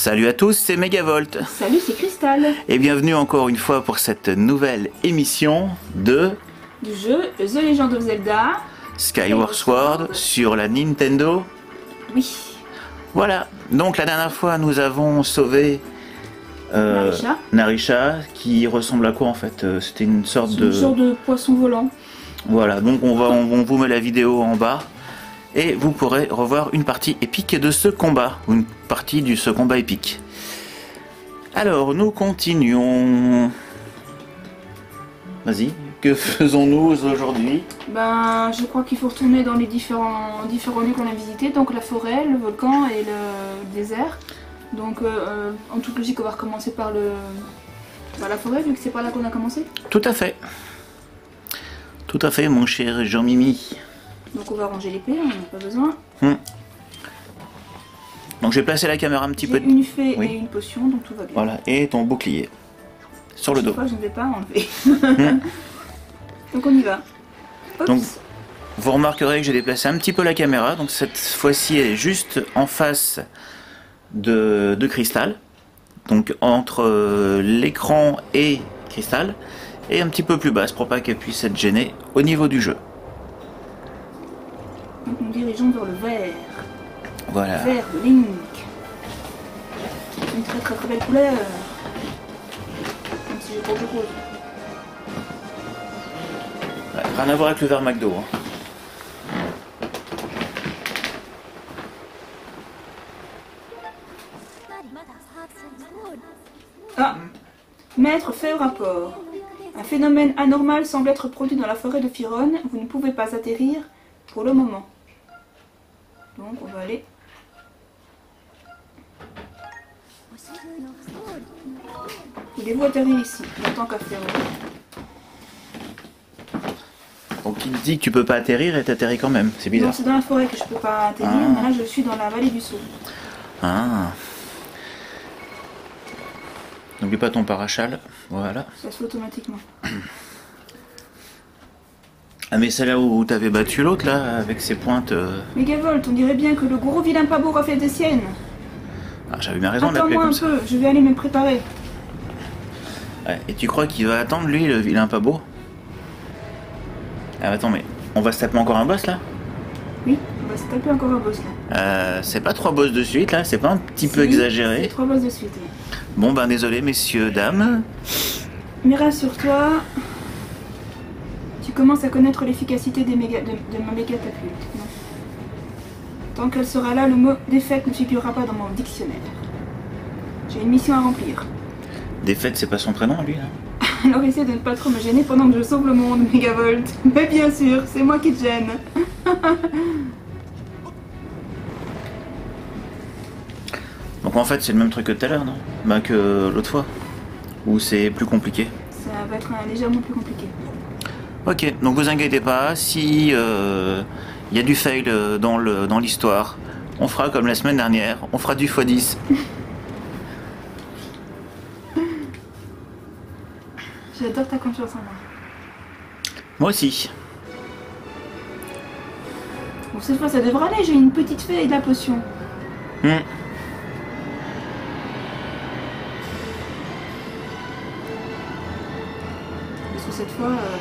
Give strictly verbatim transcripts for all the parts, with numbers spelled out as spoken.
Salut à tous, c'est Megavolt. Salut, c'est Crystal. Et bienvenue encore une fois pour cette nouvelle émission de... Du jeu The Legend of Zelda Skyward Sword sur la Nintendo. Oui. Voilà, donc la dernière fois nous avons sauvé... Euh, Narisha. Narisha, qui ressemble à quoi en fait? C'était une sorte de... Une sorte de poisson volant. Voilà, donc on, va, on, on vous met la vidéo en bas. Et vous pourrez revoir une partie épique de ce combat, ou une partie de ce combat épique. Alors, nous continuons. Vas-y, que faisons-nous aujourd'hui? Ben, je crois qu'il faut retourner dans les différents, différents lieux qu'on a visités, donc la forêt, le volcan et le désert. Donc, euh, en toute logique, on va recommencer par le, par la forêt, vu que c'est par là qu'on a commencé. Tout à fait. Tout à fait, mon cher Jean-Mimi. Donc on va ranger l'épée, on n'en a pas besoin. Hmm. Donc je vais placer la caméra un petit peu... J'ai une fée oui. et une potion, donc tout va bien. Voilà, et ton bouclier. Sur le dos. Fois, je ne vais pas enlever. Hmm. Donc on y va. Oups. Donc, vous remarquerez que j'ai déplacé un petit peu la caméra. Donc cette fois-ci, elle est juste en face de, de Crystal. Donc entre euh, l'écran et Crystal. Et un petit peu plus basse pour pas qu'elle puisse être gênée au niveau du jeu. Donc nous dirigeons vers le vert. Voilà. Vert de Link. Une très très très belle couleur. Même si j'ai pas de rose. Ouais, rien à voir avec le vert McDo. Hein. Ah, maître fait au rapport. Un phénomène anormal semble être produit dans la forêt de Firon. Vous ne pouvez pas atterrir pour le moment. Donc on va aller. Voulez-vous atterrir ici, en tant qu'affaire? Donc il te dit que tu peux pas atterrir et t'atterris quand même. C'est Non, bizarre. c'est dans la forêt que je peux pas atterrir, Ah. mais là je suis dans la vallée du Sceau. Ah. N'oublie pas ton parachal. Voilà. Ça se fait automatiquement. Ah mais c'est là où t'avais battu l'autre là, avec ses pointes... Euh... Megavolt, on dirait bien que le gros vilain pas beau refait des siennes. Ah, j'avais bien raison de l'appeler Attends-moi comme un ça. peu, je vais aller me préparer. Ouais, et tu crois qu'il va attendre lui, le vilain pas beau? Ah attends, mais on va se taper encore un boss là? Oui, on va se taper encore un boss là. Euh, c'est pas trois boss de suite là, c'est pas un petit peu Si, exagéré? c'est trois boss de suite. Oui. Bon ben désolé messieurs, dames. Mais rassure-toi, tu commences à connaître l'efficacité des méga, de, de ma méga catapulte. Non. Tant qu'elle sera là, le mot défaite ne figurera pas dans mon dictionnaire. J'ai une mission à remplir. Défaite, c'est pas son prénom lui là? Alors essaie de ne pas trop me gêner pendant que je sauve le monde, Megavolt. Mais bien sûr, c'est moi qui te gêne. Donc en fait c'est le même truc que tout à l'heure, non? Bah que l'autre fois. Ou c'est plus compliqué? Ça va être un, légèrement plus compliqué. Ok, donc vous inquiétez pas, si euh, y a du fail dans le dans l'histoire, on fera comme la semaine dernière, on fera du fois dix. J'adore ta confiance en moi. Moi aussi. Bon, cette fois ça devrait aller, j'ai une petite fée et de la potion. Hmm. Parce que cette fois... Euh...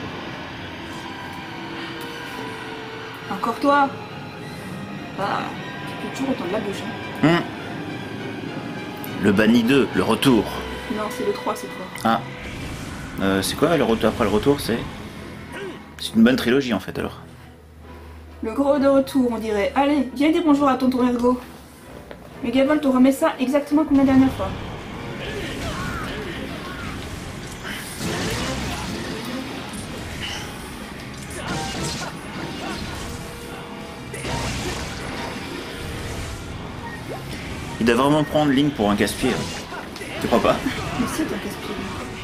Encore toi. Ah, tu peux toujours entendre la bouche. Hein. Hmm. Le banni deux, le retour. Non, c'est le trois cette fois. Ah. Euh, c'est quoi le retour après le retour? C'est c'est une bonne trilogie en fait alors. Le gros de retour, on dirait. Allez, viens dire bonjour à tonton Ergo. Megavolt, on remet ça exactement comme la dernière fois. Il doit vraiment prendre Link pour un casse-pied. Tu crois pas? Mais c'est un casse-pied.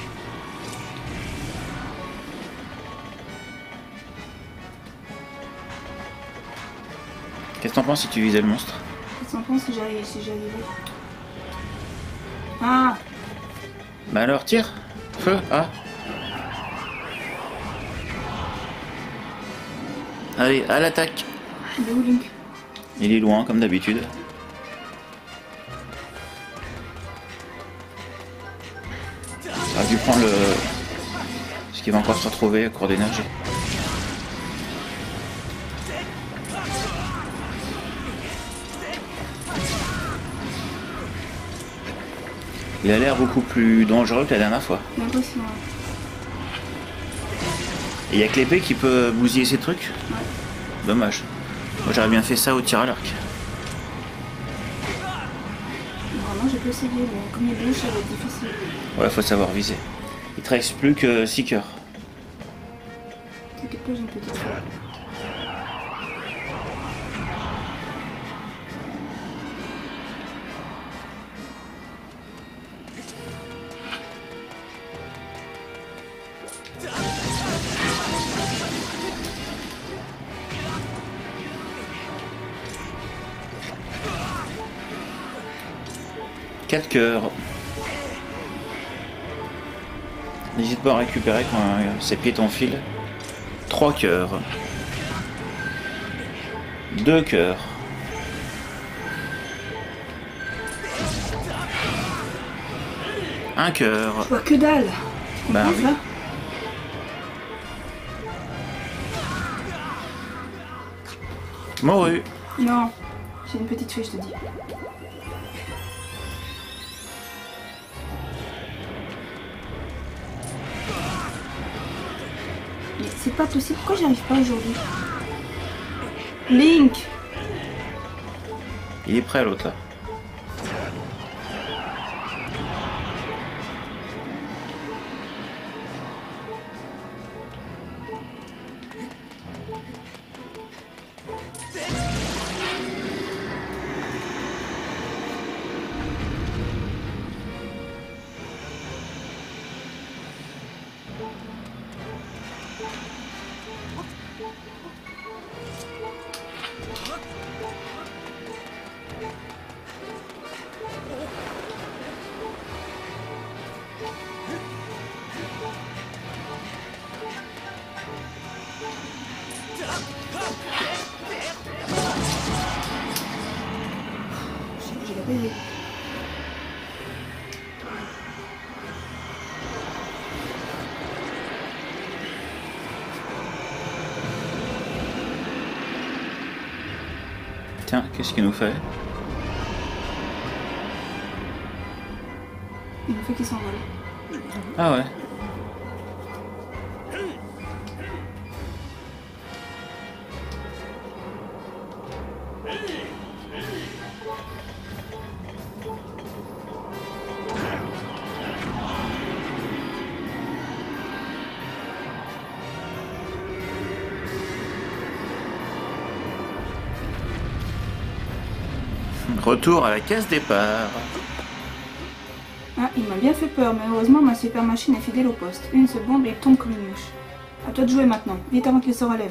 Qu'est-ce que t'en penses si tu visais le monstre? Qu'est-ce que t'en penses si j'arrive, si j'y arrivais? Ah! Bah alors tire. Feu. Ah. Allez, à l'attaque. Il est où Link? Il est loin, comme d'habitude. J'aurais dû prendre le... ce qui va encore se retrouver à court d'énergie. Il a l'air beaucoup plus dangereux que la dernière fois. L'impression, ouais. Et il y a que l'épée qui peut bousiller ces trucs. Ouais. Dommage. Moi j'aurais bien fait ça au tir à l'arc. Vraiment, j'ai pu essayer, mais comme il bouge, ça va être difficile. Ouais, faut savoir viser. Il te reste plus que six cœurs. T'inquiète pas, j'ai une petite fois. quatre cœurs. N'hésite pas à récupérer quand euh, ses pieds t'enfilent. trois cœurs. deux cœurs. un cœur. Je vois que dalle. Bah comprends oui. ça? Mouru. Non, j'ai une petite fée, je te dis. Mais c'est pas possible, pourquoi j'y arrive pas aujourd'hui? Link! Il est prêt l'autre là. J'ai la payé. Tiens, qu'est-ce qu'il nous fait? Il me fait qu'il s'envole. Ah ouais. Retour à la case départ. Ah, il m'a bien fait peur, mais heureusement ma super machine est fidèle au poste. Une seule bombe et il tombe comme une mouche. À toi de jouer maintenant, vite avant qu'il se relève.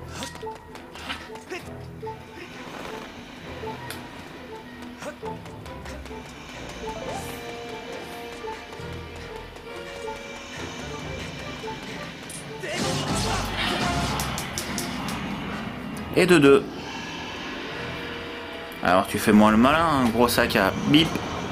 Et de deux. Alors tu fais moins le malin, un gros sac à bip.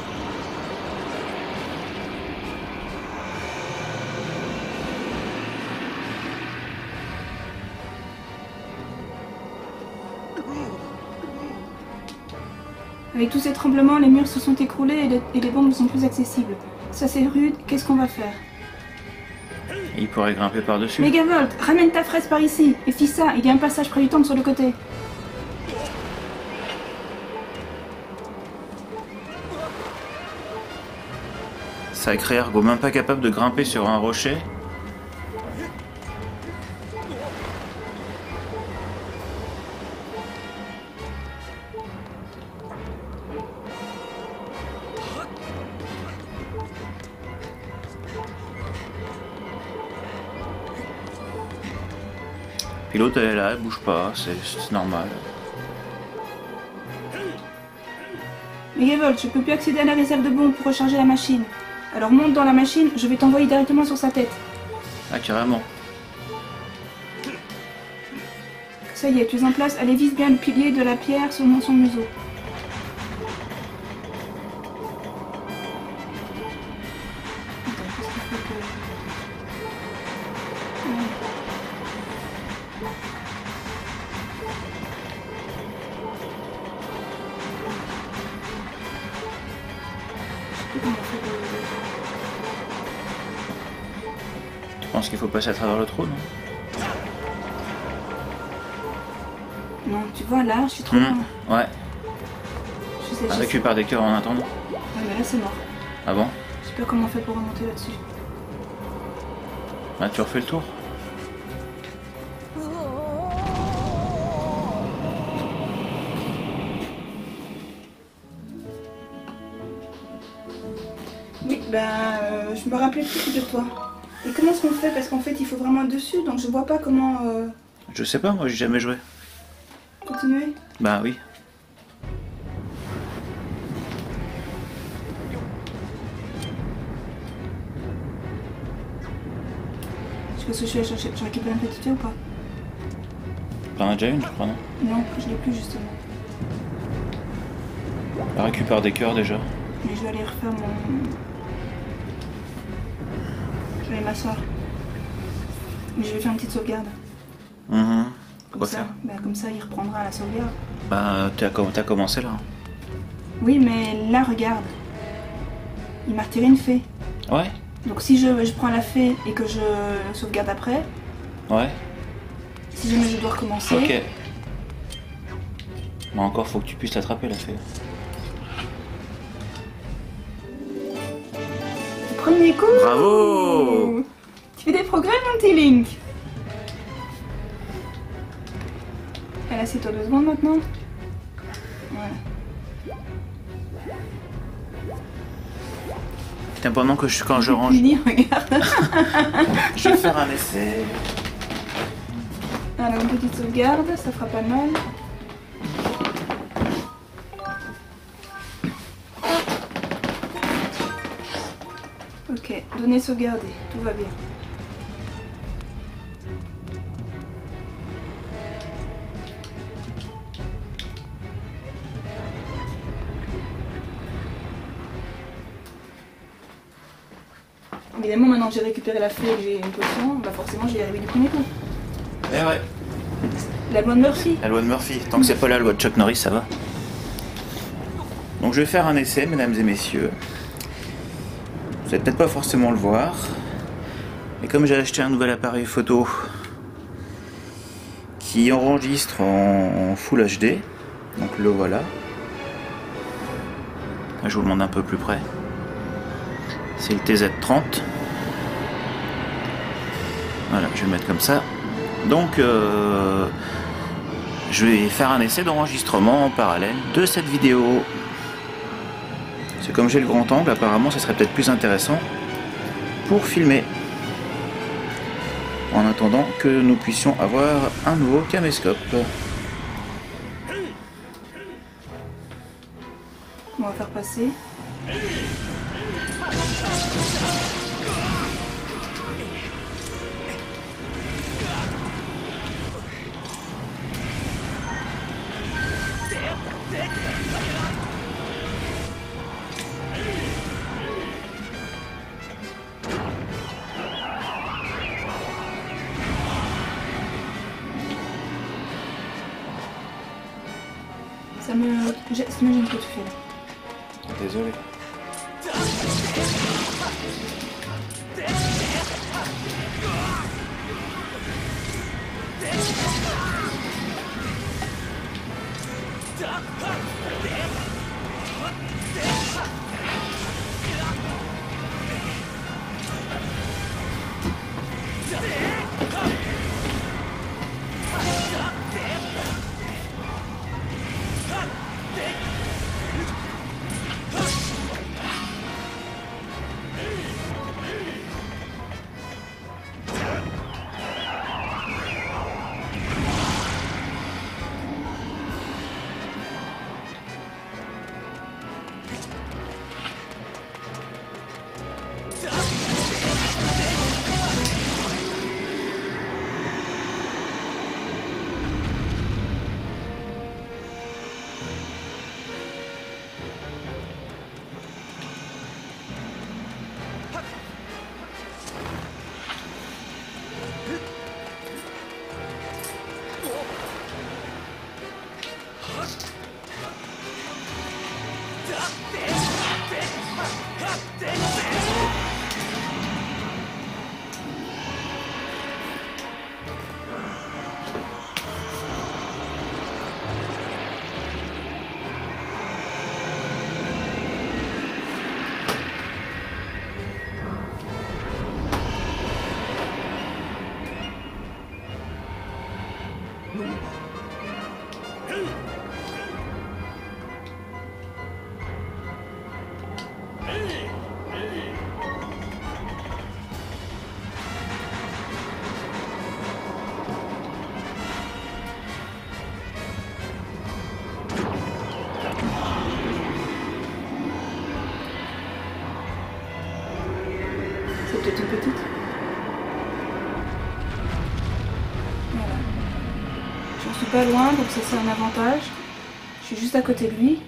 Avec tous ces tremblements, les murs se sont écroulés et les, et les bombes ne sont plus accessibles. Ça c'est rude, qu'est-ce qu'on va faire? Il pourrait grimper par-dessus. Megavolt, ramène ta fraise par ici. Et Fissa, il y a un passage près du temple sur le côté. Sacré Ergo, même pas capable de grimper sur un rocher. Puis l'autre elle est là, elle bouge pas, c'est normal. Megavolt, je peux plus accéder à la réserve de bombes pour recharger la machine. Alors monte dans la machine, je vais t'envoyer directement sur sa tête. Ah carrément. Ça y est, tu es en place, allez vise bien le pilier de la pierre selon son museau. Attends, qu'est-ce qu'il faut que... Ouais. Je sais plus comment on fait pour le... Tu penses qu'il faut passer à travers le trou, non? Non, tu vois, là, je suis trop Mmh. loin. Ouais. Je sais, On je sais. récupère des cœurs en attendant. Ouais, mais là, c'est mort. Ah bon? Je sais pas comment on fait pour remonter là-dessus. Bah tu refais le tour. Oui, bah, euh, je me rappelais plus de toi. Et comment est-ce qu'on fait? Parce qu'en fait, il faut vraiment être dessus, donc je vois pas comment euh, Je sais pas, moi j'ai jamais joué. continuer. Bah oui. Je sais pas si je suis allée chercher. Je récupère une petite fée ou pas? T'en as déjà une, je crois, non? Non, je l'ai plus justement. On récupère des cœurs déjà. Mais je vais aller refaire mon... Je vais aller m'asseoir. Mais je vais faire une petite sauvegarde. Mmh. Comme Quoi ça, faire? bah, comme ça, il reprendra la sauvegarde. Bah t'as com- t'as commencé là. Oui, mais là, regarde. Il m'a retiré une fée. Ouais? Donc si je, je prends la fée et que je sauvegarde après, Ouais. si jamais je dois recommencer... Ok. Mais encore faut que tu puisses l'attraper la fée. Premier coup! Bravo! Tu fais des progrès, mon petit Link! Elle assieds-toi deux secondes maintenant. Voilà. Putain, pendant que je, quand je range, Fini, regarde. je vais faire un essai. Alors, une petite sauvegarde, ça fera pas mal. Ok, données sauvegardées, tout va bien. Évidemment, maintenant que j'ai récupéré la fée et que j'ai une potion, bah forcément j'y arrivé du premier coup. Eh ouais. La loi de Murphy. La loi de Murphy. Tant que c'est pas la loi de Chuck Norris, ça va. Donc je vais faire un essai, mesdames et messieurs. Vous allez peut-être pas forcément le voir. Mais comme j'ai acheté un nouvel appareil photo qui enregistre en Full H D, donc le voilà. Je vous le montre un peu plus près. C'est le T Z trente. Voilà, je vais le mettre comme ça. Donc, euh, je vais faire un essai d'enregistrement en parallèle de cette vidéo. C'est comme j'ai le grand angle, apparemment, ça serait peut-être plus intéressant pour filmer. En attendant que nous puissions avoir un nouveau caméscope. On va faire passer. Ça me... j'ai- Ça me gêne ce que tu fais là. Désolé. C'est peut-être une petite. Voilà. J'en suis pas loin, donc ça c'est un avantage. Je suis juste à côté de lui.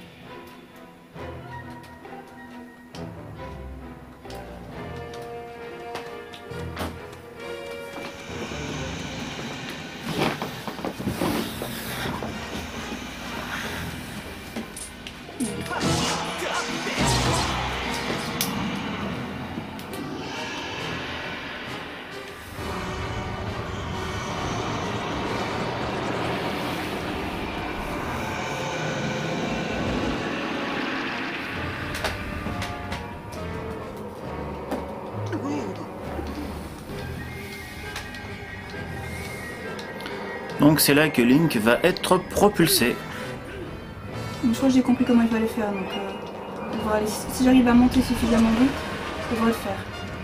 Donc c'est là que Link va être propulsé. Je crois que j'ai compris comment il fallait faire, donc euh, on va aller- si j'arrive à monter suffisamment vite, ça devrait le faire.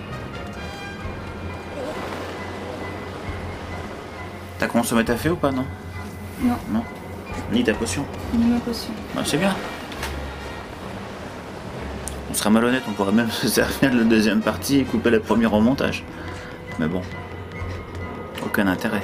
T'as consommé ta fée ou pas, non? Non, Non. Ni ta potion. ni ma potion. Ah, c'est bien. On sera malhonnête, on pourrait même se servir de la deuxième partie et couper la première au montage. Mais bon, aucun intérêt.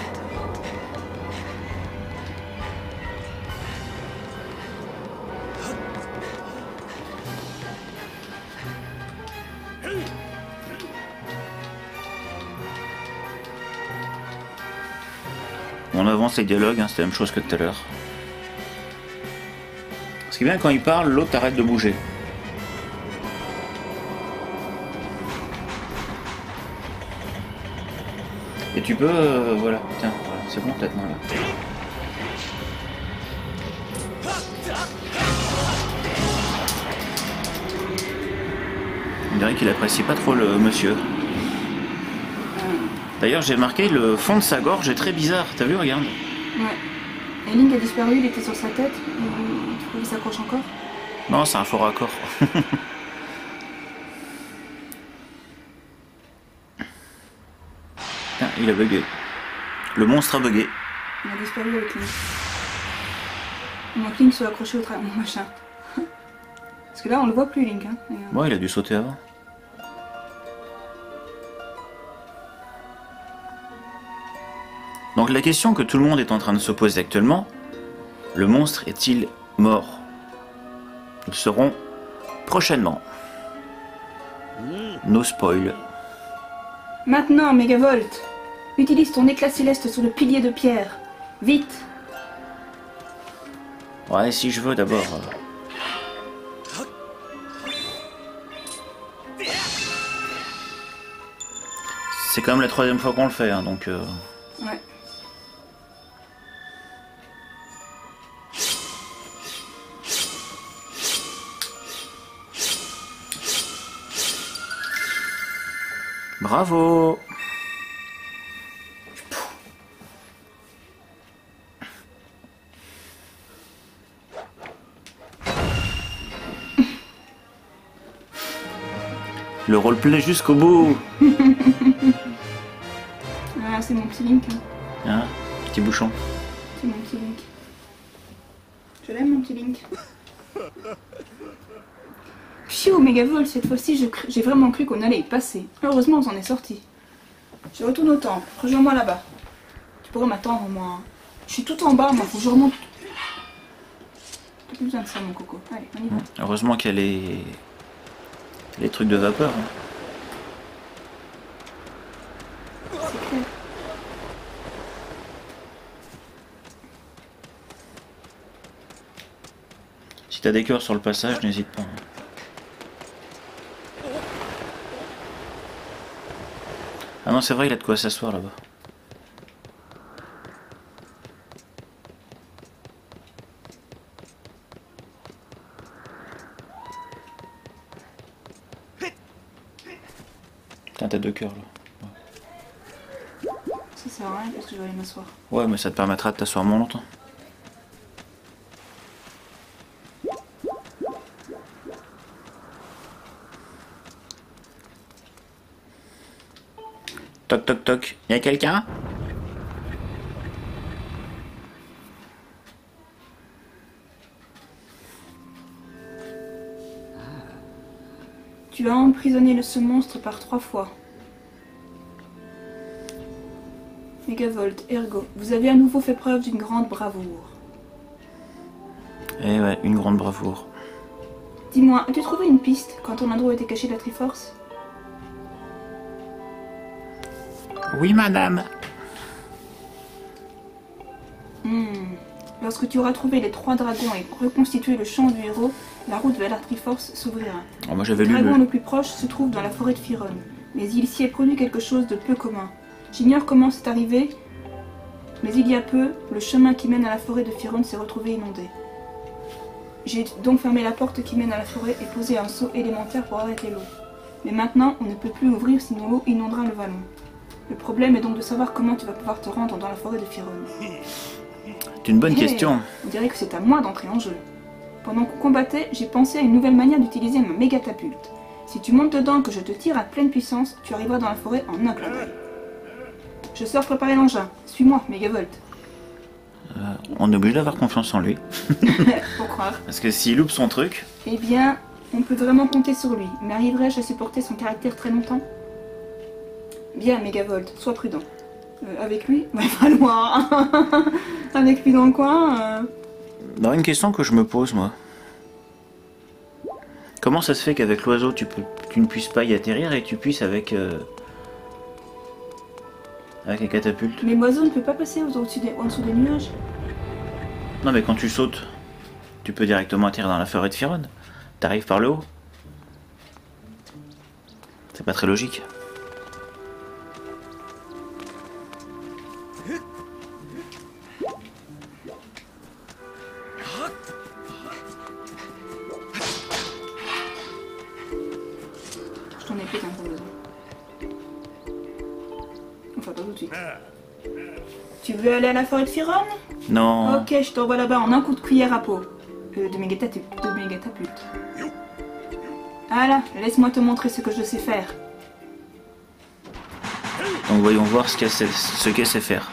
On avance les dialogues, hein, c'est la même chose que tout à l'heure. Ce qui est bien, quand il parle, l'autre arrête de bouger. Et tu peux... euh, voilà, tiens, voilà, c'est bon peut-être, non, là. On dirait qu'il apprécie pas trop le monsieur. D'ailleurs, j'ai remarqué le fond de sa gorge est très bizarre. T'as vu, regarde. Ouais. Et Link a disparu, il était sur sa tête. Et tu trouves qu'il s'accroche encore? Non, c'est un faux raccord. Putain, il a bugué. Le monstre a bugué. Il a disparu avec Link. Donc Link soit accroché au tra- au machin. Parce que là, on le voit plus, Link. Hein. Et, euh, Ouais, il a dû sauter avant. Donc la question que tout le monde est en train de se poser actuellement, le monstre est-il mort? Nous le saurons prochainement. No spoil. Maintenant, Mégavolt, utilise ton éclat céleste sur le pilier de pierre. Vite! Ouais, si je veux d'abord. euh. C'est quand même la troisième fois qu'on le fait, hein, donc... euh, Ouais. Bravo! Le roleplay jusqu'au bout! Ah, c'est mon petit Link. Hein. Hein? Petit bouchon. C'est mon petit Link. Je l'aime, mon petit Link. Pfiou, Mégavolt, cette fois-ci, je cru- j'ai vraiment cru qu'on allait y passer. Heureusement, on s'en est sorti. Je retourne au temple. Rejoins-moi là-bas. Tu pourrais m'attendre, moi. Je suis tout en bas, moi. Faut que je remonte. T'as plus besoin de ça, mon coco. Allez, on y va. Heureusement qu'il y a les... les trucs de vapeur. hein. C'est clair. Si t'as des cœurs sur le passage, n'hésite pas. Ah non, c'est vrai, il a de quoi s'asseoir là-bas. Putain, t'as deux cœurs là. Ça sert à rien parce que je vais aller m'asseoir. Ouais, mais ça te permettra de t'asseoir moins longtemps. Toc toc toc, y'a quelqu'un? Tu as emprisonné le- ce monstre par trois fois. Mégavolt, ergo, vous avez à nouveau fait preuve d'une grande bravoure. Eh ouais, une grande bravoure. Dis-moi, as-tu trouvé une piste quand ton endroit était caché de la Triforce? Oui, madame. Hmm. Lorsque tu auras trouvé les trois dragons et reconstitué le champ du héros, la route vers la Triforce s'ouvrira. Oh, moi j'avais Le lu dragon le... le plus proche se trouve dans la forêt de Firon, mais il s'y est produit quelque chose de peu commun. J'ignore comment c'est arrivé, mais il y a peu, le chemin qui mène à la forêt de Firon s'est retrouvé inondé. J'ai donc fermé la porte qui mène à la forêt et posé un seau élémentaire pour arrêter l'eau. Mais maintenant, on ne peut plus ouvrir sinon l'eau inondera le vallon. Le problème est donc de savoir comment tu vas pouvoir te rendre dans la forêt de Firon. C'est une bonne Hey, question. on dirait que c'est à moi d'entrer en jeu. Pendant qu'on combattait, j'ai pensé à une nouvelle manière d'utiliser ma méga-catapulte. Si tu montes dedans et que je te tire à pleine puissance, tu arriveras dans la forêt en un clin d'œil. Je sors préparer l'engin. Suis-moi, Mégavolt. Euh, on est obligé d'avoir confiance en lui. Faut croire. Parce que s'il loupe son truc... Eh bien, on peut vraiment compter sur lui. Mais arriverai-je à supporter son caractère très longtemps? Bien, Mégavolt, sois prudent. Euh, avec lui? Ouais, pas loin. Avec lui dans le coin euh... Non, une question que je me pose, moi. Comment ça se fait qu'avec l'oiseau, tu, peux, tu ne puisses pas y atterrir et que tu puisses avec... Euh, avec les catapultes? Mais l'oiseau ne peut pas passer au-dessus des, en dessous des nuages. Non, mais quand tu sautes, tu peux directement atterrir dans la forêt de Firon. T'arrives par le haut. C'est pas très logique. Je t'en ai fait un peu besoin. Enfin, pas tout de suite. Tu veux aller à la forêt de Firon? Non. Ok, je t'envoie là-bas en un coup de cuillère à peau. Euh, de mégatapult. De mégatapulte. Voilà, laisse-moi te montrer ce que je sais faire. Donc voyons voir ce qu'elle sait, ce qu'elle sait faire.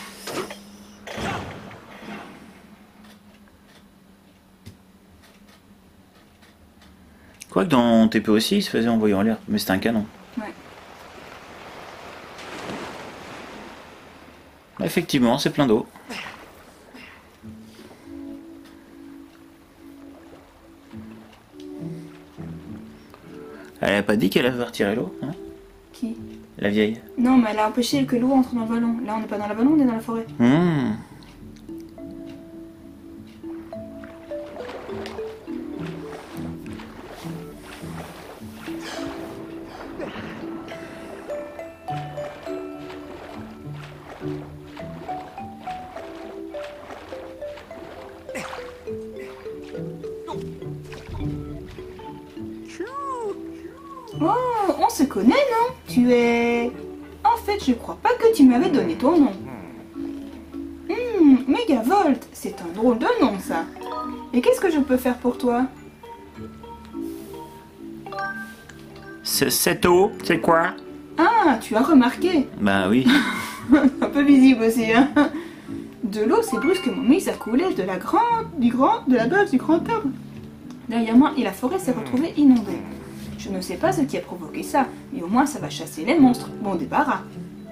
Quoique dans T P aussi, il se faisait envoyer en l'air, mais c'était un canon. Ouais. Effectivement, c'est plein d'eau. Elle a pas dit qu'elle avait retiré l'eau, hein? Qui? La vieille. Non, mais elle a empêché que l'eau entre dans le vallon. Là, on n'est pas dans le vallon, on est dans la forêt. Mmh. Oh, on se connaît, non? Tu es... En fait, je crois pas que tu m'avais donné ton nom. Hmm, Mégavolt, c'est un drôle de nom, ça. Et qu'est-ce que je peux faire pour toi? Cette eau, c'est quoi? Ah, tu as remarqué. Bah oui. Un peu visible aussi, hein. De l'eau s'est brusquement mise à couler de la grande, du grand, de la base du grand arbre. Derrière moi, et la forêt s'est retrouvée inondée. Je ne sais pas ce qui a provoqué ça, mais au moins ça va chasser les monstres. Bon débarras.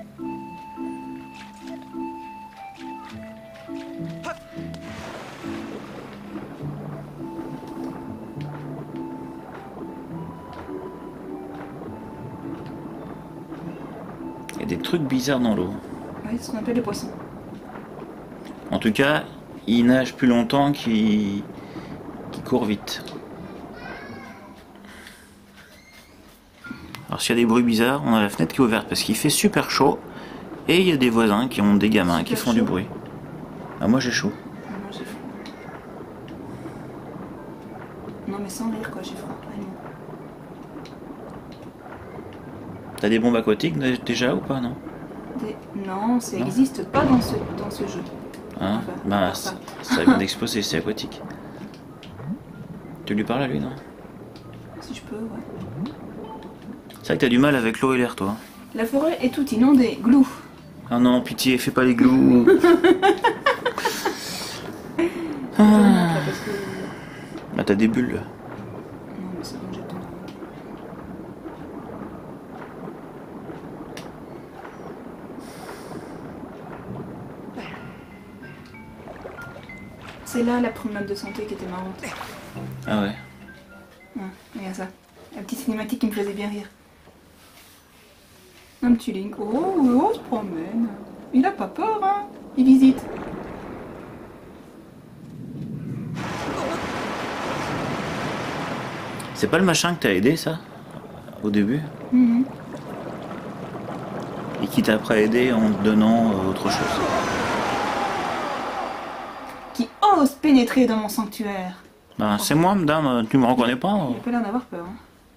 Il y a des trucs bizarres dans l'eau. Ouais, c'est ce qu'on appelle les poissons. En tout cas, il nage plus longtemps qu'il qu'il court vite. Alors s'il y a des bruits bizarres, on a la fenêtre qui est ouverte parce qu'il fait super chaud et il y a des voisins qui ont des gamins qui Super font du chaud. bruit. Ah, moi j'ai chaud. Ah, moi, j'ai froid. Non mais sans rire quoi, j'ai froid. Vraiment. T'as des bombes aquatiques déjà ou pas, non? Des... Non, ça Non. n'existe pas dans ce, dans ce jeu. Hein? Enfin, Bah, à part ça, ça. ça vient d'exploser, c'est aquatique. Tu lui parles à lui, non? Si je peux, ouais. C'est vrai que t'as du mal avec l'eau et l'air, toi. La forêt est toute inondée, glou. Ah non, pitié, fais pas les glous. Je te montre, là, parce que... Bah t'as des bulles. là. Non mais c'est bon, j'ai le temps. C'est là la promenade de santé qui était marrante. Ah ouais. Ouais, regarde ça. La petite cinématique qui me faisait bien rire. Un petit Link. Oh, oh, on se promène. Il a pas peur, hein. Il visite. C'est pas le machin que t'as aidé, ça? Au début? Mm-hmm. Et qui t'a après aidé en te donnant euh, autre chose? Qui ose pénétrer dans mon sanctuaire. Ben, c'est moi, madame, tu me reconnais pas? Il a pas l'air d'avoir peur. Hein.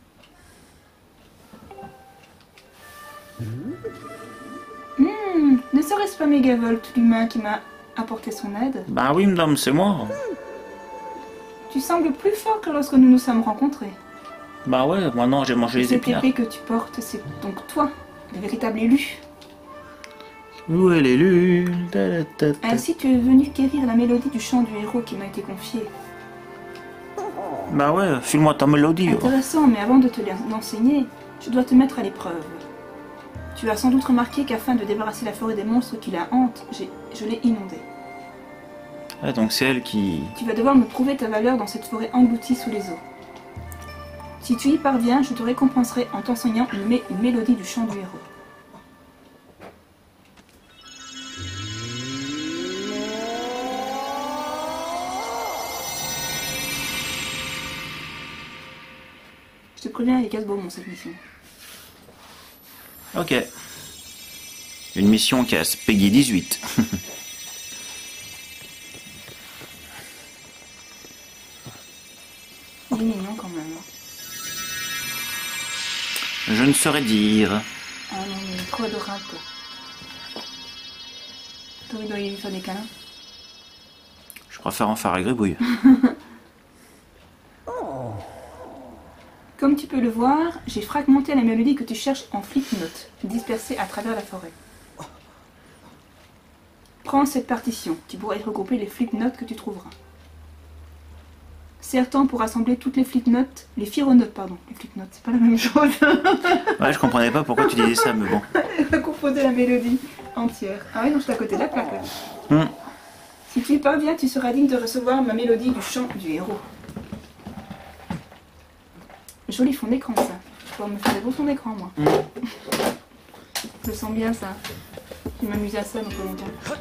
Hmm, ne serait-ce pas Megavolt, l'humain qui m'a apporté son aide? Bah oui, madame, c'est moi. Tu sembles plus fort que lorsque nous nous sommes rencontrés. Bah ouais, maintenant j'ai mangé les Cette épinards. épée que tu portes, c'est donc toi, le véritable élu. Où est l'élu? Ainsi tu es venu quérir la mélodie du chant du héros qui m'a été confié. Bah ouais, file-moi ta mélodie. oh. Intéressant, mais avant de te l'enseigner, je dois te mettre à l'épreuve. Tu as sans doute remarqué qu'afin de débarrasser la forêt des monstres qui la hantent, j'ai- je l'ai inondée. Ouais, donc c'est elle qui... Tu vas devoir me prouver ta valeur dans cette forêt engloutie sous les eaux. Si tu y parviens, je te récompenserai en t'enseignant une, mé- une mélodie du chant du héros. Je te préviens, elle est casse-bonbon cette mission. Ok. Une mission casse Peggy dix-huit. Il est mignon quand même. Je ne saurais dire. Ah non, mais il est trop adorable quoi. T'as envie d'aller lui faire des câlins? Je préfère en faire à gribouille. Comme tu peux le voir, j'ai fragmenté la mélodie que tu cherches en flip-notes, dispersée à travers la forêt. Prends cette partition, tu pourras y regrouper les flip-notes que tu trouveras. Serre-t'en pour rassembler toutes les flip-notes, les phyronotes, pardon, les flip-notes, c'est pas la même chose. Ouais, je comprenais pas pourquoi tu disais ça, mais bon. Va composer la mélodie entière. Ah oui, non, je suis à côté de la plaque là. Hmm. Si tu y parviens, tu seras digne de recevoir ma mélodie du chant du héros. Joli fond d'écran ça. Je pourrais me faire des beaux fonds d'écran moi. Mm. Je sens bien ça. Je vais m'amuser à ça dans pas longtemps.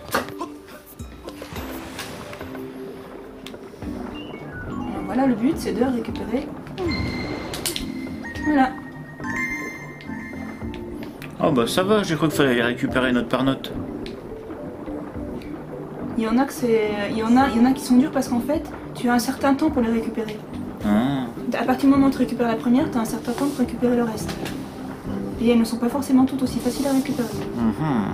Alors voilà, le but c'est de récupérer. Voilà. Oh bah ça va, j'ai cru qu'il fallait les récupérer note par note. Il y en a que c'est. Il y en a, il y en a qui sont durs parce qu'en fait, tu as un certain temps pour les récupérer. Ah. À partir du moment où tu récupères la première, tu as un certain temps pour récupérer le reste. Et elles ne sont pas forcément toutes aussi faciles à récupérer. Mhm.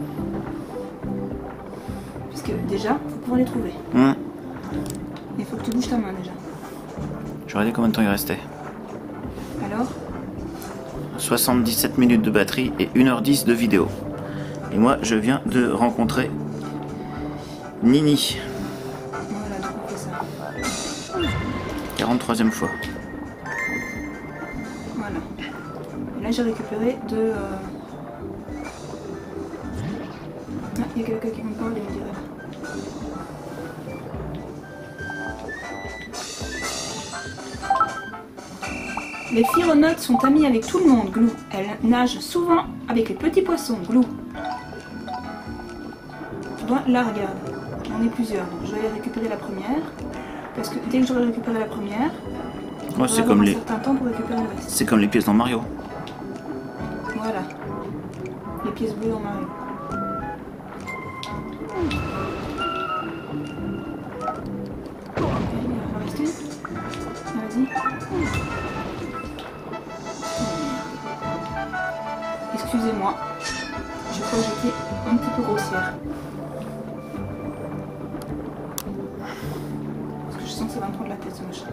Parce que déjà, il faut pouvoir les trouver. Hmm. Il faut que tu bouges ta main déjà. Je regardais combien de temps il restait. Alors, soixante-dix-sept minutes de batterie et une heure dix de vidéo. Et moi, je viens de rencontrer Nini. voilà, donc on fait ça. quarante-troisième fois. Voilà. Et là, j'ai récupéré deux... Euh... Ah, il y a quelqu'un qui me parle, il me dirait. Les phyronotes sont amies avec tout le monde, Glou. Elles nagent souvent avec les petits poissons, Glou. Tu dois la regarder. On est plusieurs, donc je vais aller récupérer la première. Parce que dès que j'aurai récupéré la première, Moi, on c'est va comme avoir les, un certain temps pour récupérer le reste. c'est comme les pièces dans Mario. Voilà. Les pièces bleues en Mario. Ok, il en reste une. Vas-y. Excusez-moi. Je crois que j'étais un petit peu grossière. Parce que je sens que ça va me prendre la tête ce machin.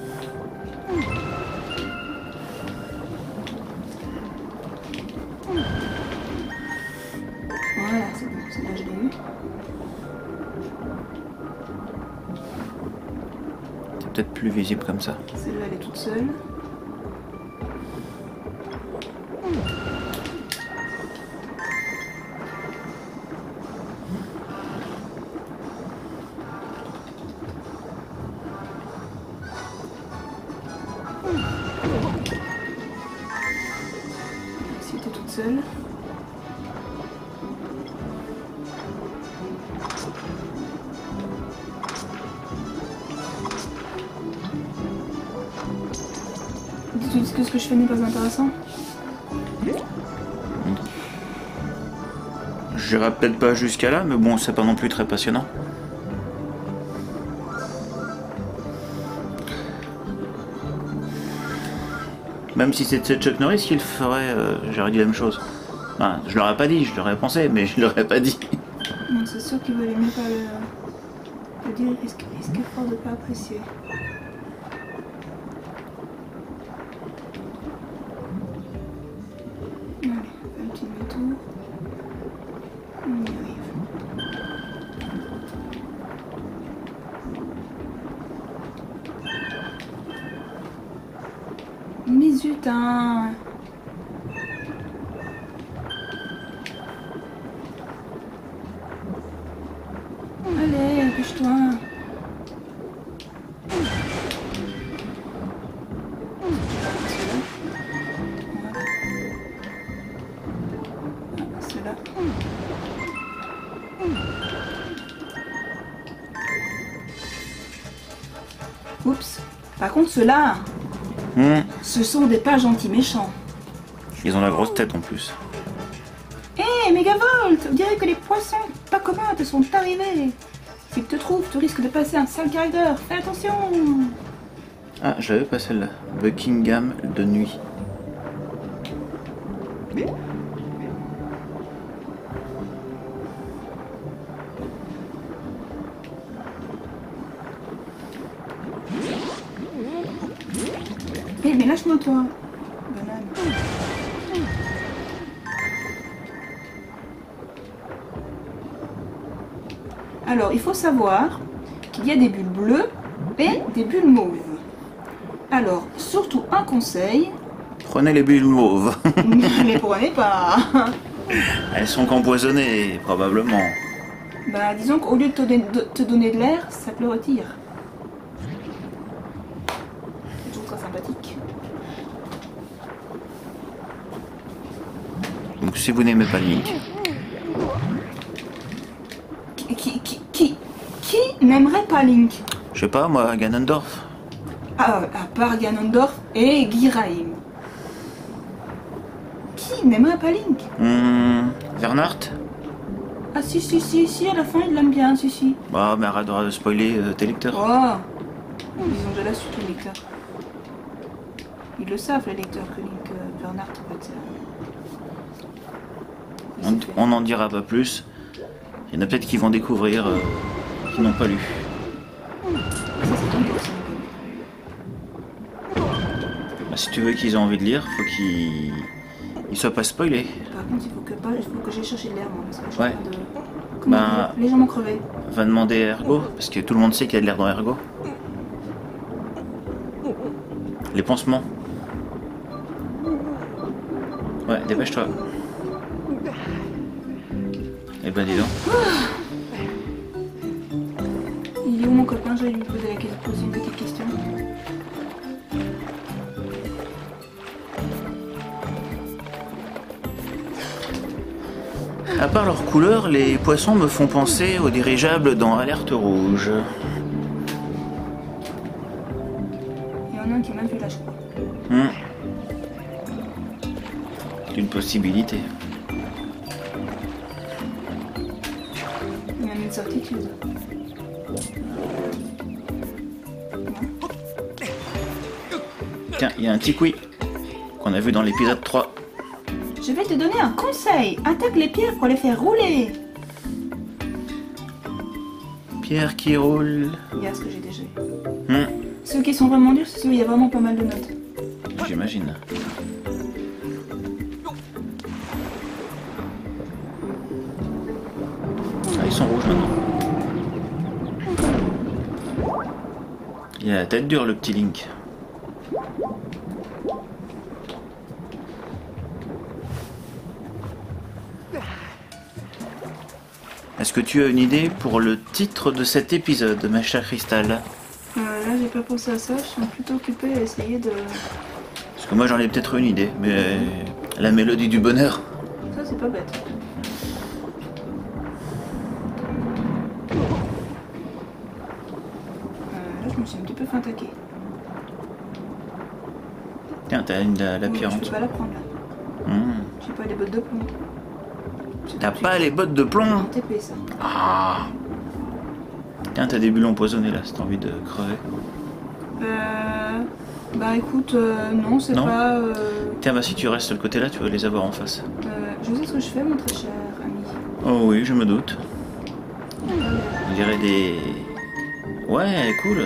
Voilà, c'est bon, celle-là je l'ai eu. C'est peut-être plus visible comme ça. Celle-là elle est toute seule. seul. Dis-tu que ce que je fais n'est pas intéressant? J'irai peut-être pas jusqu'à là, mais bon, c'est pas non plus très passionnant. Même si c'était Chuck Norris qui le ferait, euh, j'aurais dit la même chose. Enfin, je l'aurais pas dit, je l'aurais pensé, mais je l'aurais pas dit. Non, c'est sûr qu'il valait même pas le, le dire, il risque, il risque fort de pas apprécier. Allez, un petit demi-tour. On y arrive. Mais zut, hein. Allez, dépêche-toi. Cela. Oups. Par contre, ceux-là, Mmh. ce sont des pas gentils méchants. Ils ont la grosse tête en plus. Hé, hey, Megavolt, on dirait que les poissons pas communs te sont arrivés. S'ils te trouvent, tu risques de passer un sale caractère. Fais attention. Ah, je l'avais pas celle-là. Buckingham de nuit. Hé, hey, mais lâche-moi toi. Banane. Alors, il faut savoir qu'il y a des bulles bleues et des bulles mauves. Alors, surtout un conseil, Prenez les bulles mauves. ne les prenez pas. Elles sont empoisonnées, probablement. Bah, disons qu'au lieu de te donner de, te donner de l'air, ça te le retire. C'est toujours très sympathique. Donc si vous n'aimez pas Link, Qui, qui, qui, qui, qui n'aimerait pas Link? je sais pas moi, Ganondorf. Ah, à part Ganondorf et Giraim. Qui n'aimerait pas Link? Hum, Vernart. Ah si, si, si, si, à la fin il l'aime bien, si, si. Bah, mais arrête de spoiler euh, tes lecteurs. Oh, ils ont déjà su les lecteurs. Ils le savent les lecteurs que Link euh, Bernard en fait. Euh, On on n'en dira pas plus. Il y en a peut-être qui vont découvrir, euh, qui n'ont pas lu. Ça c'est tombé aussi. Bah, si tu veux qu'ils aient envie de lire, faut qu'ils ils soient pas spoilés. Par contre, il faut que, pas, il faut que j'aille chercher de l'air, moi, parce que je suis Ouais. en train de... Comment Bah- dire, légèrement crevé. Va demander à Ergo, parce que tout le monde sait qu'il y a de l'air dans Ergo. Les pansements. Ouais, dépêche-toi. Eh ben dis donc. Il est où mon copain? Je vais lui poser, la, poser une petite question. À part leur couleur, les poissons me font penser aux dirigeables dans Alerte Rouge. Il y en a un qui m'a vu là, je crois. Hmm. C'est une possibilité. Il y a une certitude. Tiens, il y a un Tikwi qu'on a vu dans l'épisode trois. Je vais te donner un conseil. Attaque les pierres pour les faire rouler. Pierre qui roule. Regarde ce que j'ai déjà. Hmm. Ceux qui sont vraiment durs, c'est ceux où il y a vraiment pas mal de notes. J'imagine. Ah, ils sont rouges maintenant. Il a la tête dure, le petit Link. Est-ce que tu as une idée pour le titre de cet épisode, ma chère Crystal? Euh, là, j'ai pas pensé à ça. Je suis plutôt occupée à essayer de... Parce que moi j'en ai peut-être une idée, mais La mélodie du bonheur. Ça, c'est pas bête. Euh, là, je me suis un petit peu fait attaquer. Tiens, t'as une- la, la pierre en Je peux dessous. pas la prendre, là. Mmh. J'ai pas les bottes de plomb. T'as pas les bottes de plomb? En T P, ça. Ah. Tiens, t'as des bulles empoisonnées là, si t'as envie de crever. Euh... Bah écoute, euh, non, c'est Non. pas... Euh... Tiens, bah si tu restes de le côté là, tu vas les avoir en face. euh, je sais ce que je fais, mon très cher ami. Oh oui, je me doute. Euh, On dirait des... Ouais, cool.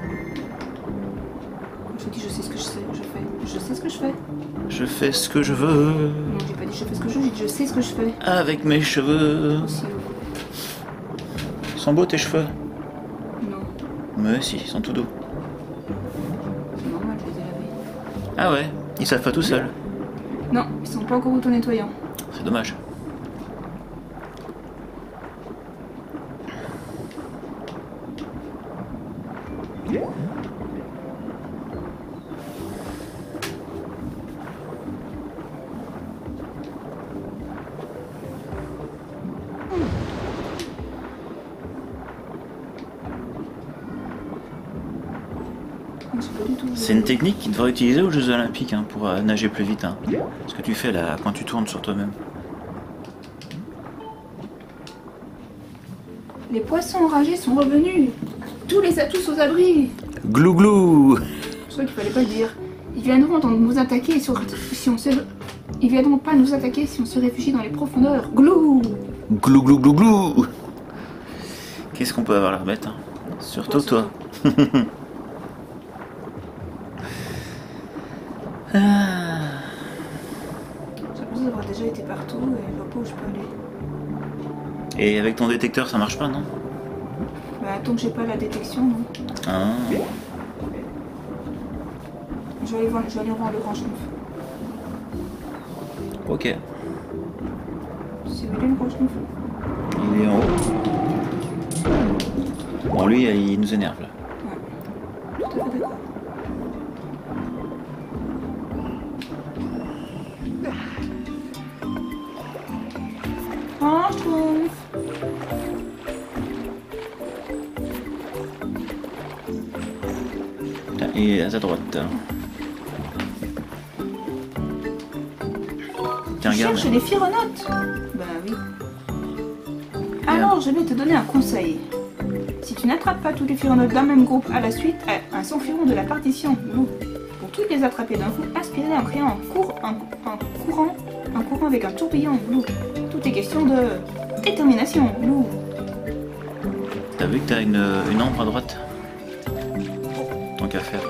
je dis, je sais ce que je sais, je fais. Je sais ce que je fais. Je fais ce que je veux. Non, j'ai pas dit je fais ce que je veux, j'ai dit je sais ce que je fais. Avec mes cheveux. Aussi. Ils sont beaux tes cheveux? Non, Mais si, ils sont tout doux. c'est normal, je les ai lavés. Ah ouais, ils savent pas tout seuls. Non, ils sont pas encore auto-nettoyants. C'est dommage. J'ai pas du tout... C'est une technique qu'ils devraient utiliser aux Jeux Olympiques hein, pour euh, nager plus vite. Hein. Ce que tu fais là quand tu tournes sur toi-même. Les poissons enragés sont revenus. Tous les tous aux abris. Glou glou. Je crois qu'il fallait pas le dire. Ils viendront donc nous attaquer si on, si on se... Ils viendront pas nous attaquer si on se réfugie dans les profondeurs. Glou. Glou glou glou glou. Qu'est-ce qu'on peut avoir l'air bête hein. Surtout toi. Ah. J'ai l'impression d'avoir déjà été partout et je vois pas où je peux aller. Et avec ton détecteur ça marche pas non? Bah tant que j'ai pas la détection, non. Ah. Je vais aller voir, je vais aller voir le grand schtroumpf. Ok. C'est où il est le grand schtroumpf? Il est en haut. Bon lui il nous énerve là. Ouais. Tout à fait d'accord. Grand schtroumpf. Tiens, il est à ta droite. Tu Tiens, regarde. cherches les phyronotes? Bah oui. Alors, je vais te donner un conseil. Si tu n'attrapes pas tous les phyronotes d'un même groupe à la suite, un sulfuron de la partition Blue. Pour toutes les attraper d'un coup, aspirez en créant un, cour, un, un courant, un courant avec un tourbillon Blue. Tout est question de détermination Blue. T'as vu que t'as une, une ombre à droite? Tant qu'à faire.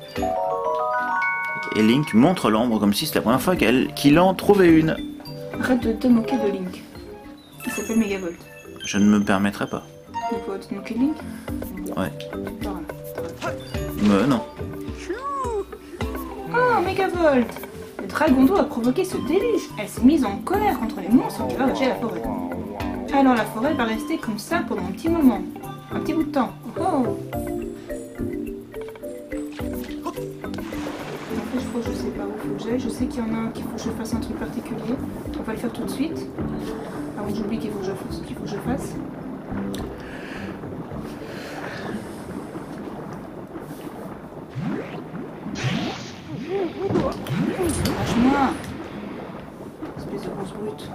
Et Link montre l'ombre comme si c'était la première fois qu'elle- qu'il en trouvait une. Arrête de te moquer de Link. Il s'appelle Megavolt. Je ne me permettrai pas. Tu peux te moquer de Link? Ouais. Par là. Mais non. Oh, Megavolt! Le dragon d'eau a provoqué ce déluge. Elle s'est mise en colère contre les monstres qui ravageaient la forêt. Alors la forêt va rester comme ça pendant un petit moment. Un petit bout de temps. Oh! En fait, je crois que je sais pas où il faut que j'aille. Je sais qu'il y en a un qu'il faut que je fasse un truc particulier. On va le faire tout de suite. Avant que j'oublie qu'il faut que je fasse. Qu'il faut que je fasse. Lâche-moi! Espèce de grosse brute.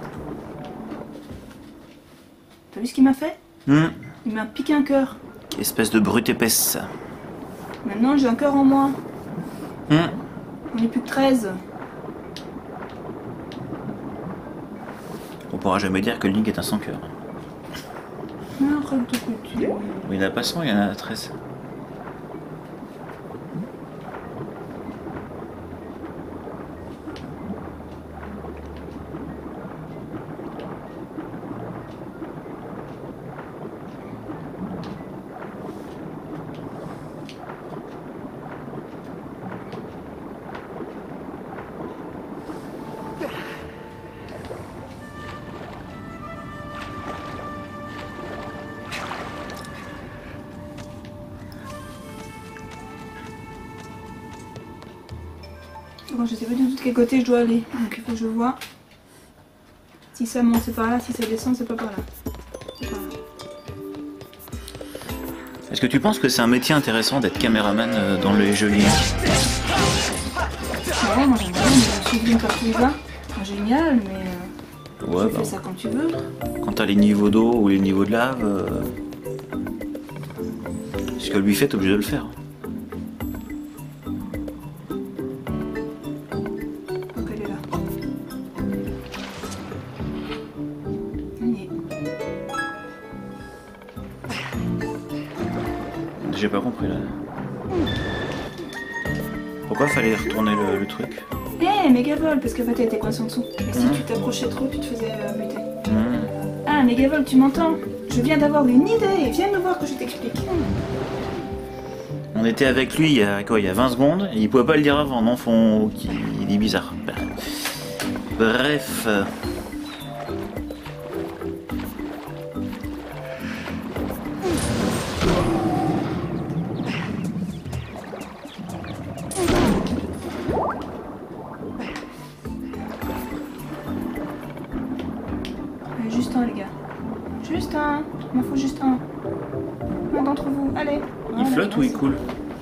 T'as vu ce qu'il m'a fait? Hmm. Il m'a piqué un cœur. Espèce de brute épaisse. Maintenant j'ai un cœur en moins. Hmm. On n'est plus que treize. On pourra jamais dire que Link est un sans cœur. Arrête de couture. Mais il n'a pas cent, il y en a treize. Attends, je sais pas du tout de quel côté je dois aller. Donc il faut que je vois. Si ça monte, c'est par là. Si ça descend, c'est pas par là. C'est par là. Est-ce que tu penses que c'est un métier intéressant d'être caméraman euh, dans les jeux vidéo? Ouais, moi j'aime bien, mais je suis venue par tous les bas. Génial, mais euh, Ouais, tu bah, fais ça quand tu veux. quand t'as les niveaux d'eau ou les niveaux de lave, euh, ce que lui fait, t'es obligé de le faire. Donc elle est là. On y est. J'ai pas compris là. Pourquoi fallait retourner le, le truc? Eh, hey, Mégavol, parce que en fait elle était coincée en dessous. Mais si tu t'approchais trop, tu te faisais euh, buter. Mmh. Ah, Mégavol, tu m'entends? Je viens d'avoir une idée. Viens me voir que je t'explique. On était avec lui il y a quoi, il y a vingt secondes, et il pouvait pas le dire avant, non, fond, il est bizarre. Bref. Euh, juste un, les gars. Juste un. Il m'en faut juste un. Un d'entre vous. Allez. Il Voilà, flotte ou il merci. coule?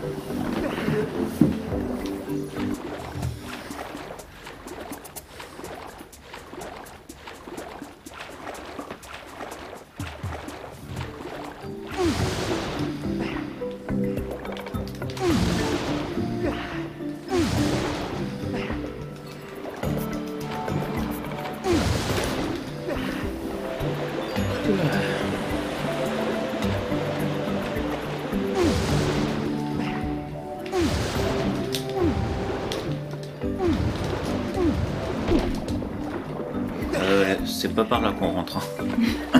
Euh, c'est pas par là qu'on rentre. Hein.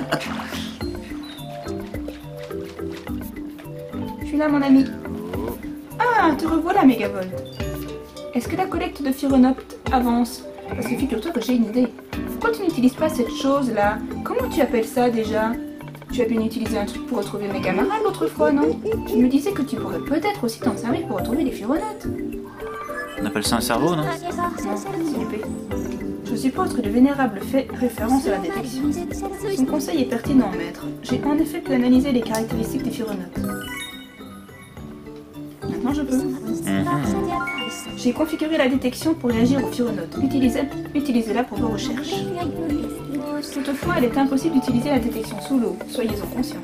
Je suis là, mon ami. Ah, te revoilà, Mégavolt. Est-ce que la collecte de Phyronopt avance? Parce que figure-toi que j'ai une idée. Pourquoi tu n'utilises pas cette chose-là? Comment tu appelles ça déjà? Tu as bien utilisé un truc pour retrouver mes camarades l'autre fois, non? Tu me disais que tu pourrais peut-être aussi t'en servir pour retrouver les Phyronotes. On appelle ça un cerveau, non? Non, c'est l'épée. Je suppose que le vénérable fait référence à la détection. Son conseil est pertinent, maître. J'ai en effet pu analyser les caractéristiques des Phyronotes. Maintenant je peux. Mhm. J'ai configuré la détection pour réagir aux Phyronotes. Utilisez- Utilisez-la pour vos recherches. Toutefois, il est impossible d'utiliser la détection sous l'eau. Soyez-en conscients.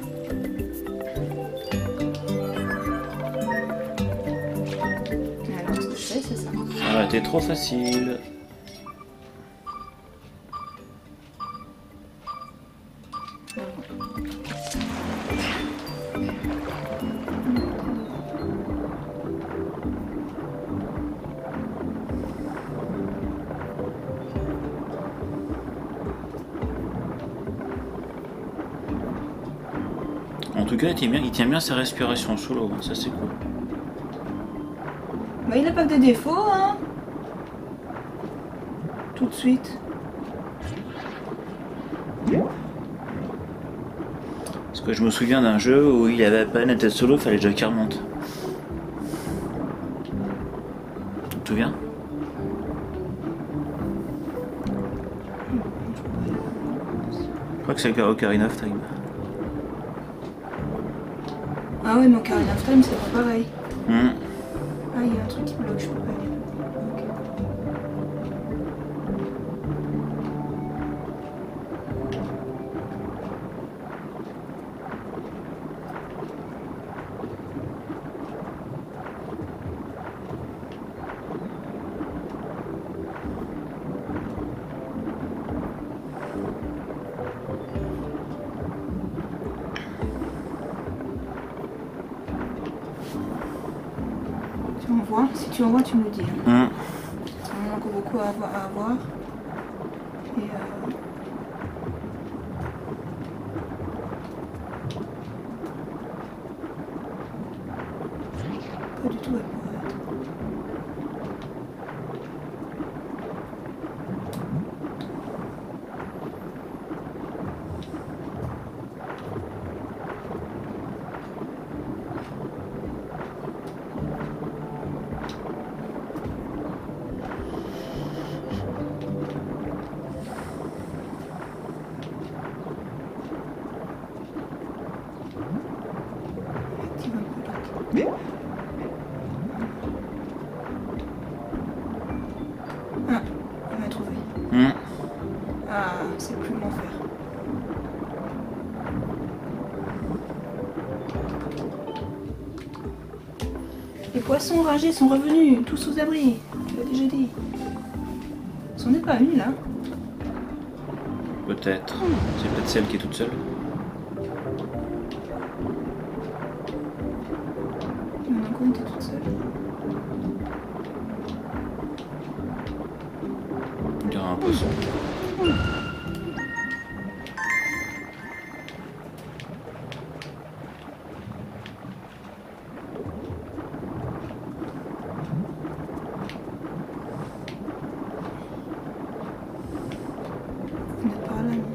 Alors, ce que je fais, c'est ça. Ça aurait été trop facile. En tout cas, il tient bien, il tient bien sa respiration sous l'eau, hein, ça c'est cool. Bah, il a pas que des défauts, hein. Tout de suite. Parce que je me souviens d'un jeu où il avait à peine la tête sous l'eau, il fallait déjà qu'il remonte. Tu te souviens? Je crois que c'est le Ocarina of Time. Ah ouais, mais Ocarina of Time, c'est pas pareil. Hmm. Ah, il y a un truc qui bloque, je peux pas aller. Ok. Tu en vois? Si tu en vois, tu me le dis. Hein. Hmm. On a encore beaucoup à avoir. À avoir. Et euh... Pas du tout à pouvoir être. Ah, on m'a trouvé. Mmh. Ah, c'est plus l'enfer. Les poissons enragés sont revenus, tous sous abri. Tu l'as déjà dit. C'en est pas une là. Peut-être. C'est peut-être celle qui est toute seule. Maintenant qu'on était toute seule. On dirait un poisson. On est par là, non?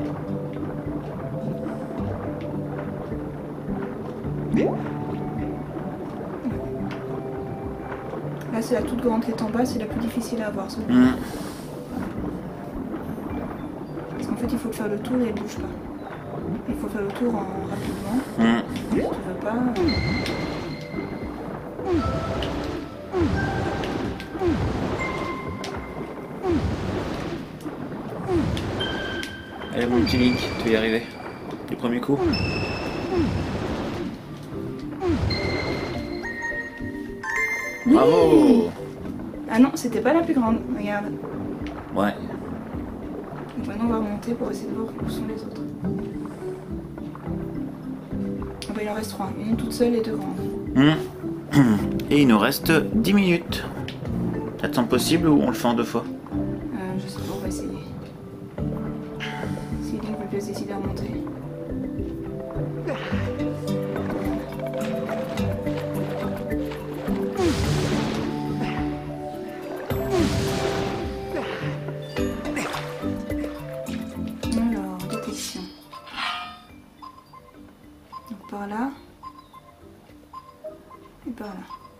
Là, c'est la toute grande qui est en bas, c'est la plus difficile à avoir. Celui Mmh. Parce qu'en fait, il faut faire le tour et elle bouge pas. Il faut faire le tour en rapidement. Mmh. Si tu veux pas. Allez mon petit Link, tu vas y arriver. Du premier coup. Bravo! Ah non, c'était pas la plus grande. Regarde. Ouais. Donc maintenant, on va remonter pour essayer de voir où sont les autres. Ah bah, il en reste trois. Une toute seule et deux grandes. Mmh. Et il nous reste dix minutes. Ça te semble possible ou on le fait en deux fois? Euh, je sais pas, on va essayer. Si Link veut bien se décider à remonter. Alors, détection. Donc par là. Et par là.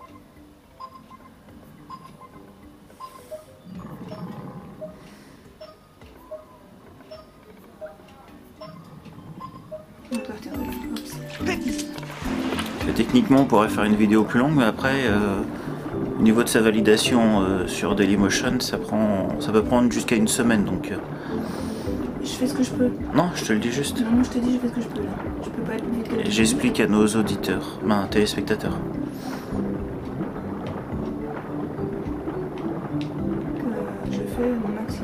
On va partir de là. Oups. Et techniquement, on pourrait faire une vidéo plus longue, mais après, euh, au niveau de sa validation euh, sur Dailymotion, ça prend, ça peut prendre jusqu'à une semaine. Donc, euh, Je fais ce que je peux. non, je te le dis juste. Non, non, je te dis, je fais ce que je peux là. Je peux pas être plus vite que la J'explique à nos auditeurs, ben, téléspectateurs. que je fais mon maximum.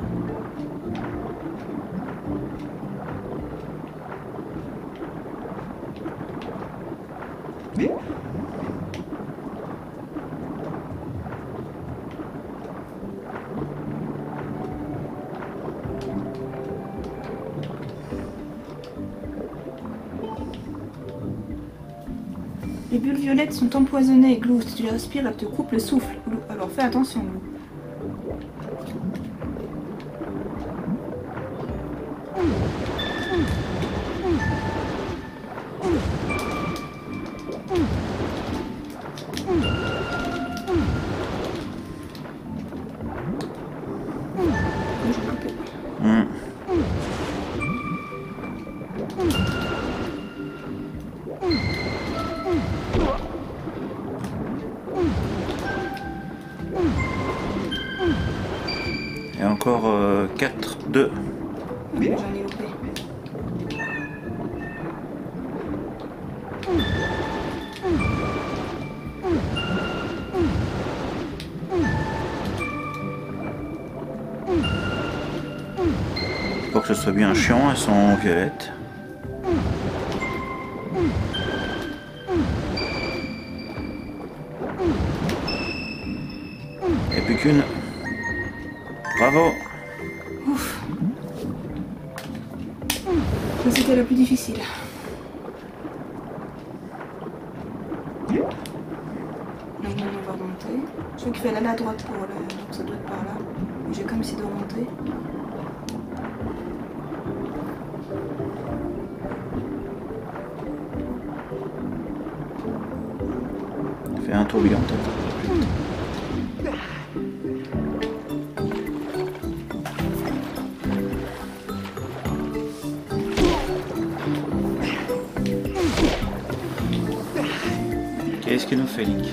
Les bulles violettes sont empoisonnées, Glou. Si tu les respires, elles te coupent le souffle, Glou. Alors fais attention, Glou. J'ai coupé. Mmh. Et encore euh, quatre, deux. Oui, j'en ai loupé. Pour que ce soit bien chiant, elles sont violettes. Et plus qu'une. Bravo! Ouf. Ça, c'était la plus difficile. Donc maintenant, on va remonter. Je crois qu'il fait aller à droite pour le... Donc ça doit être par là. J'ai comme si de remonter. Fais un tourbillon peut-être. Qu'est-ce que nous fait Link?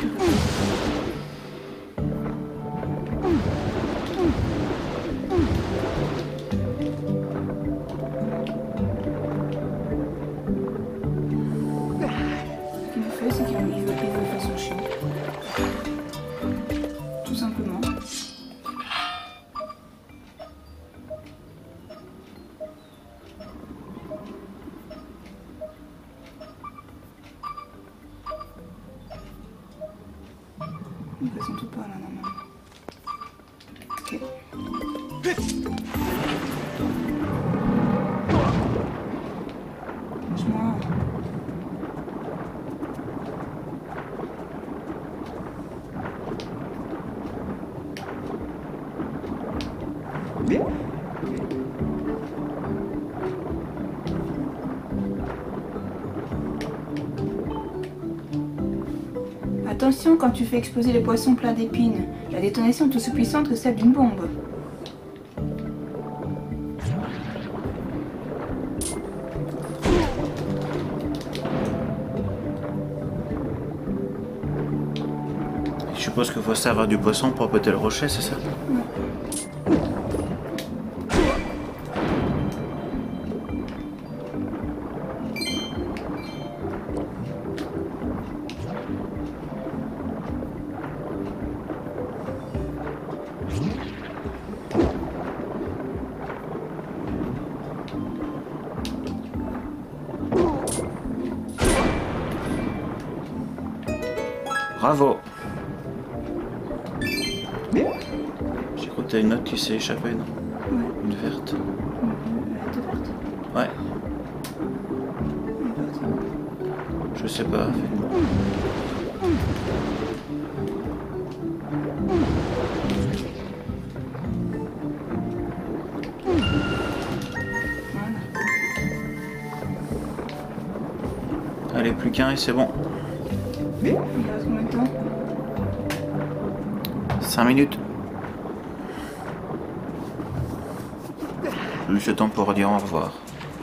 Ce qu'il nous fait, c'est qu'il veut, il veut faire son chien. Tout simplement. Ils passent tout par là, normalement. Ok. Franchement. Attention quand tu fais exploser les poissons pleins d'épines. La détonation est aussi puissante que celle d'une bombe. Je suppose qu'il faut servir du poisson pour péter le rocher, c'est ça? Ouais. Bravo. J'ai cru que t'as une autre qui s'est échappée, non? Ouais. Une verte. La verte verte. Ouais. Elle est partie. Je sais pas. Voilà. Allez, plus qu'un et c'est bon. Il reste combien de temps? cinq minutes. Juste le temps pour dire au revoir.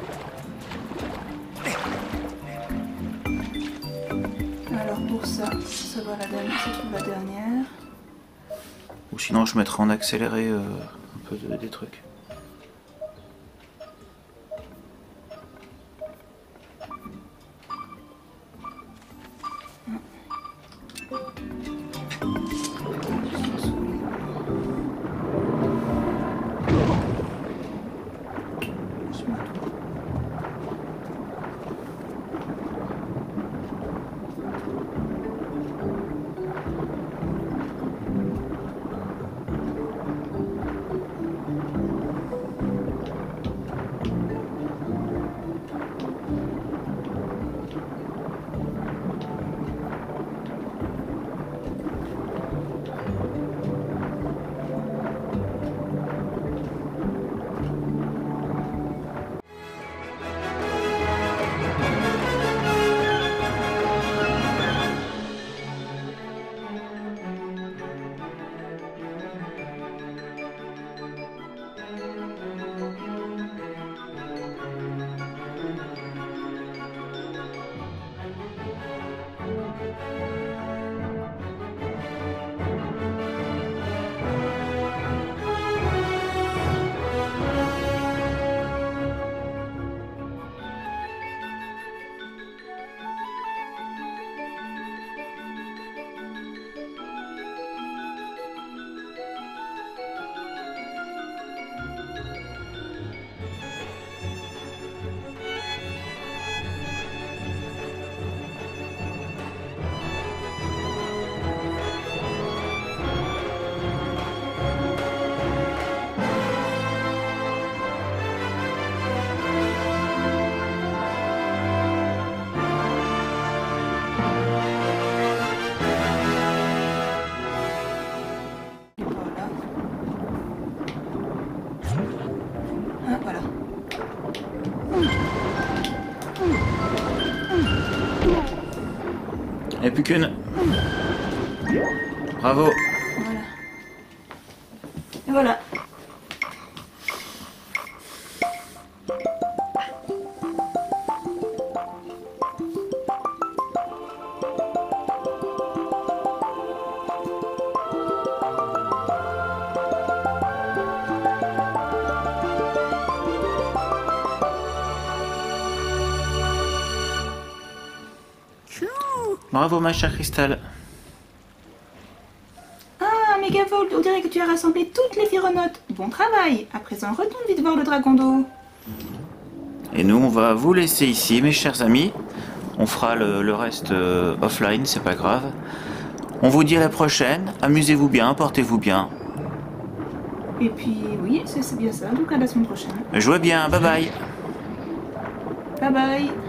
Alors pour ça, ça va la dernière, ça trouve la dernière. Ou sinon je mettrai en accéléré euh, un peu de, des trucs. Et plus qu'une. Bravo. Voilà. Et voilà. Bravo ma chère Crystal. Ah, Mégavolt, on dirait que tu as rassemblé toutes les phyronotes. Bon travail. À présent, retourne vite voir le dragon d'eau. Et nous, on va vous laisser ici, mes chers amis. On fera le, le reste euh, offline, c'est pas grave. On vous dit à la prochaine. Amusez-vous bien, portez-vous bien. Et puis, oui, c'est bien ça. Donc à la semaine prochaine. Jouez bien, bye bye. Bye bye.